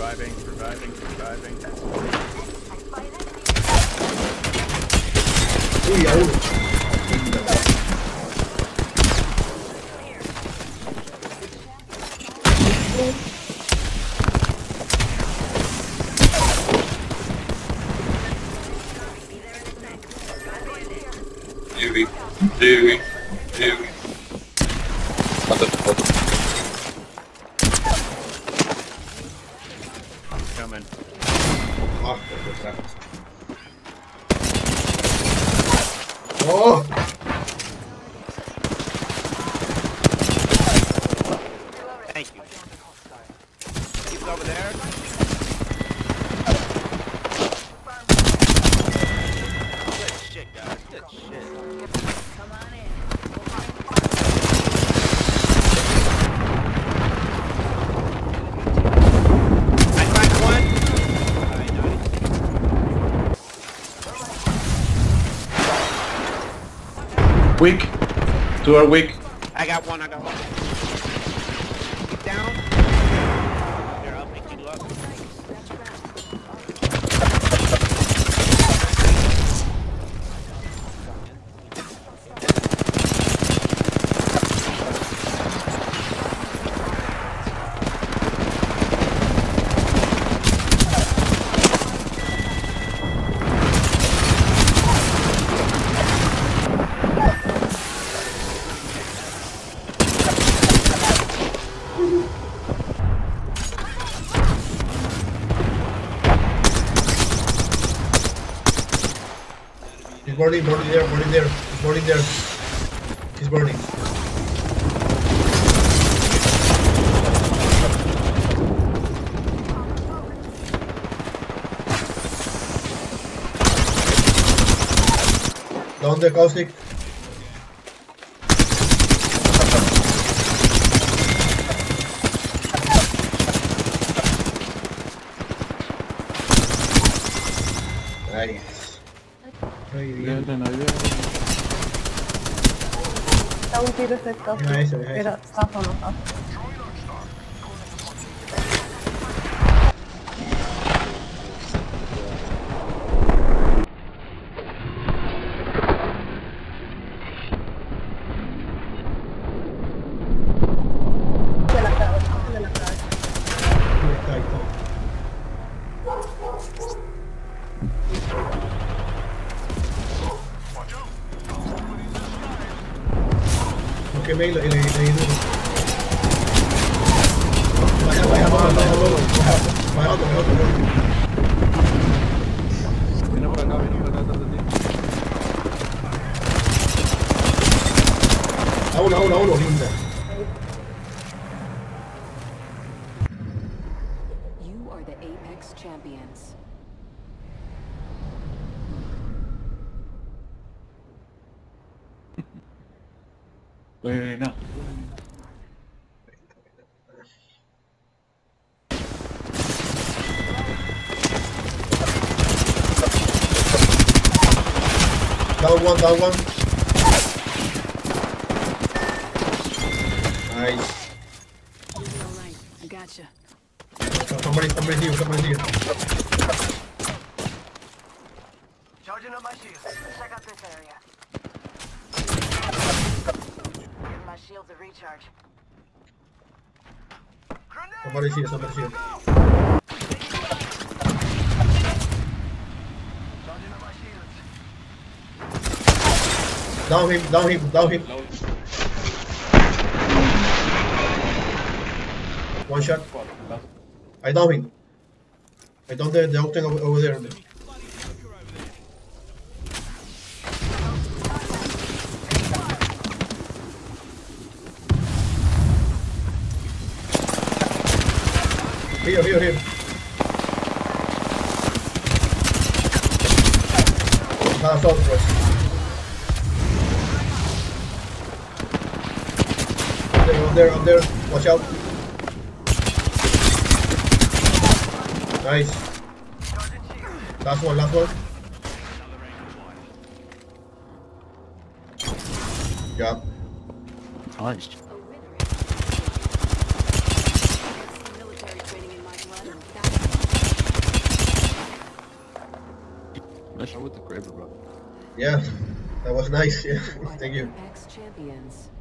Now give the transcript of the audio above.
Surviving. Uy, a uno. Dewey. Other. Coming. Ah, por detrás. Oh! Thank you. He's over there. Good shit, guys. Good shit. Come on in. I cracked one. Weak. Two are weak. I got one. Keep down. Here, I'll pick you up. He's burning there. He's burning. Down the caustic. Nice. Muy bien. Está un tiro efecto. Nice. Pero zafa no zafa. De la cabeza. Ahí está. Ok, me le di duro. Vaya, otro. Viene por acá atrás de ti. A uno, linda. You are the Apex champions. Buena. Down one. Nice. Alright, I gotcha. Somebody here. Charging up my shields. Check out this area. Give my shields a recharge. Somebody here. Charging up my shields. Down him. One shot. I down him. I down the octane over there. Here. That's all for us. Up there. Watch out. Nice. Last one. Yeah. Nice. Military training in my blood. Nice shot with the Kraber, bro. Yeah, that was nice. Yeah, You are thank the you. Apex champions.